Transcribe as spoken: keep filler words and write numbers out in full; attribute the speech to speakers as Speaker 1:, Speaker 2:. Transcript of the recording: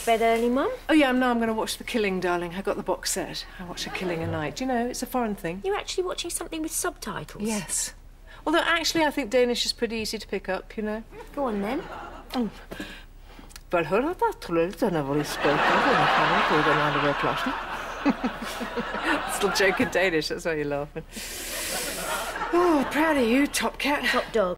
Speaker 1: bed early, Mum?
Speaker 2: Oh, yeah, no, I'm going to watch The Killing, darling. I got the box set. I watch A Killing a night. Do you know, it's a foreign thing.
Speaker 1: You're actually watching something with subtitles?
Speaker 2: Yes. Although, actually, I think Danish is pretty easy to pick up, you know.
Speaker 1: Go on, then.
Speaker 2: Oh. Vel hör att att tullen har varit spöken på den andra klassen. Still joking Danish, that's why you're laughing. Oh, proud of you, top cat.
Speaker 1: Top dog.